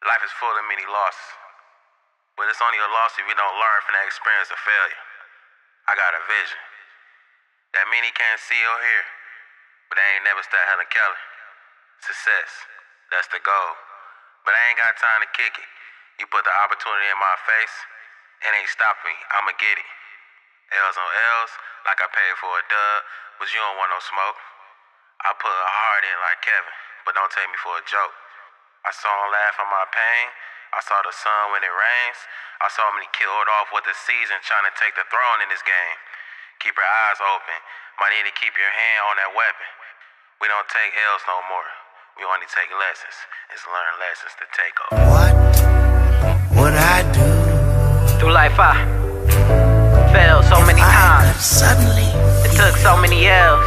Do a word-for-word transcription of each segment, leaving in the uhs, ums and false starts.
Life is full of many losses, but it's only a loss if you don't learn from that experience of failure. I got a vision that many can't see or hear, but I ain't never start Helen Keller. Success, that's the goal, but I ain't got time to kick it. You put the opportunity in my face, it ain't stopping me, I'ma get it. L's on L's, like I paid for a dub, but you don't want no smoke. I put a heart in like Kevin, but don't take me for a joke. I saw him laugh at my pain. I saw the sun when it rains. I saw him when he killed off with the season, trying to take the throne in this game. Keep your eyes open. Might need to keep your hand on that weapon. We don't take L's no more. We only take lessons. It's learn lessons to take over. What would I do? Through life I failed so many times. Suddenly, it took so many L's.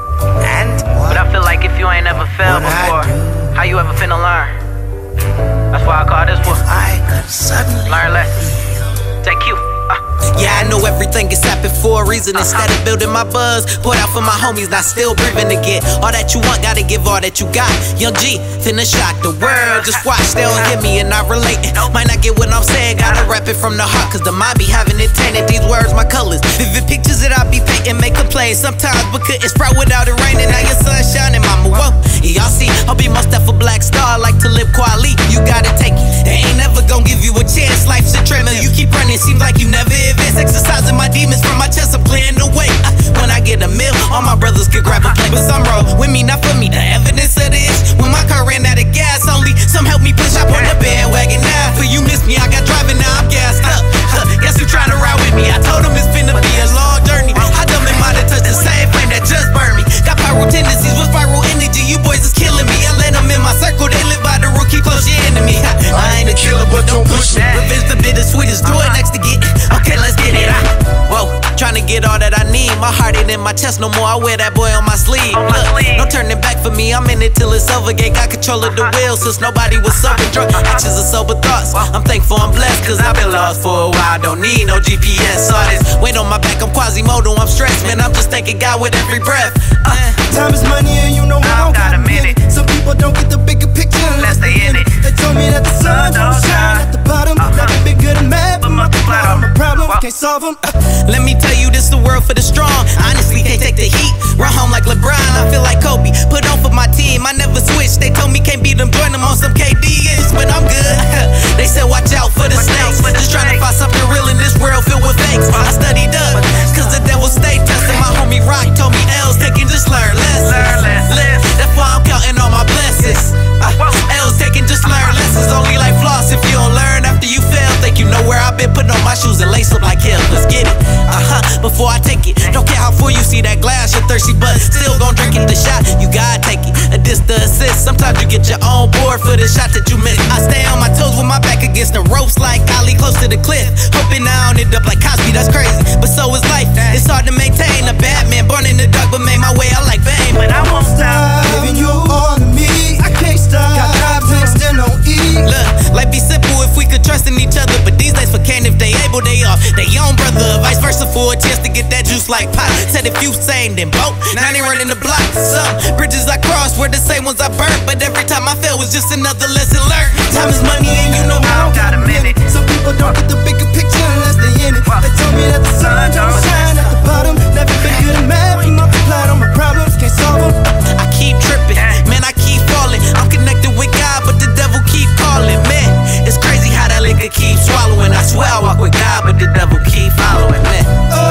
and But I feel like if you ain't ever failed What I before, do? how you ever finna learn? That's why I call this one I could suddenly Learn Lessons. Take you. Uh. Yeah, I know everything is happening for a reason. Instead of building my buzz, put out for my homies, not still breathing to get all that you want, gotta give all that you got. Young G, finna shock the world. Just watch, they don't hear me and not relating. Might not get what I'm saying, gotta rap it from the heart, cause the mind be having it tainted. These words, my colors, vivid pictures that I be painting, make a play sometimes, but couldn't sprout without it raining. Now your sun shining, mama, whoa. Y'all see, I'll be most a black star, like to live Kweli. You gotta take it, they ain't never gonna give you a chance. Life's a treadmill, you keep running, seems like you never advance. Exercising my demons from my chest, I'm clearing the way. uh, When I get a meal, all my brothers could grab a plate. But some roll with me, not for me, the evidence of this. When my car ran out of gas, only some help me push up on the bandwagon. Now for you miss me, I got driving, now I'm gassed up. huh, Guess who trying to ride with me? I told him it's finna be a long journey. I dumb in mind to touch the same flame that just burned me. Got pyro tendencies with viral energy, you boys is killing me. I let them in my circle, they live by the rule, keep close your enemy. I ain't a killer, but don't push me. Revenge the bittersweetest, joy next to get it. Okay, let's get it. I, whoa, trying to get all that I need. My heart ain't in my chest no more, I wear that boy on my sleeve. On my Look, sleeve. no turning back for me, I'm in it till it's over. Gang got control of the wheel since nobody was sober. Drunk actions are sober thoughts. I'm thankful I'm blessed, cause I've been lost for a while. Don't need no G P S. All this weight on my back, I'm Quasimodo, I'm stressed. Man, I'm just thanking God with every breath. uh, Time is money and you know I don't got a minute. Some people don't get the bigger picture unless they in it. They told me that the sun don't shine at the bottom. Never been good at math, but multiply all my problems, can't solve them. Let me tell you, this the world for the strong. Honestly, can't take the heat. Run home like LeBron, I feel like Kobe. Put on for my team, I never switch. They told me can't beat them, join them on some K D S, but I'm good. They said watch out for the snakes. Just trying to find something real in this world filled with fakes. I studied up, cause the devil stay testing. My homie Rock told me L's taking, just learn lessons. That's why I'm counting all my blessings. uh, L's taking, just learn lessons. Only like floss if you don't learn after you fail. Think you know where I've been, putting on my shoes and lace up like hell. Let's get it, uh-huh, before I take it. Don't care how full you see that glass, you're thirsty, but still gon' drink it. The shot, you gotta take it. A diss the assist, sometimes you get your own board for the shot that you miss. I stay on my toes with my back against the ropes like Ali, close to the cliff. Hoping I don't end up like Cosby, that's crazy, but so is life. It's hard to maintain a bad man, born in the dark, but made my way out like fame. But I won't stop. Giving you all of me, I can't stop. Got job tanks, still no eat. Look, life be simple if we could trust in each other, but these days for can't if they able, they off. They own brother, vice versa for a chance to get that juice like pot. Said if you sane, then boat. Now they running the block. Some bridges I crossed were the same ones I burnt, but every time I fell was just another lesson learned. Time is money and you know I don't got a minute. Some people don't get the bigger picture unless they in it. They told me that the sun don't shine at the bottom. Never been good at math, you multiplied all my problems, can't solve them. I keep tripping, man, I keep falling. I'm connected with God, but the devil keep calling. Man, it's crazy how that liquor keep swallowing. I swear I walk with God, but the devil keep following. Man,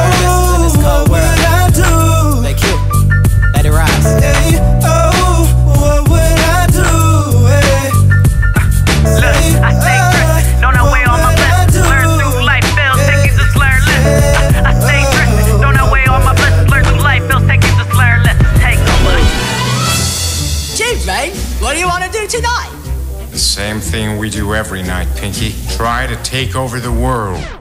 Oh, what would I do? Thank you. Let it rise. Hey, oh, what would I do? Hey, Look, I stay dressed, don't know where all my blessings. Learn through life, fails, take it, just learn lessons. I, I stay dressed, don't know where all my blessings. Learn through life, fails, take it, just learn lessons. Take over. Chief, mate, what do you want to do tonight? The same thing we do every night, Pinky. Try to take over the world.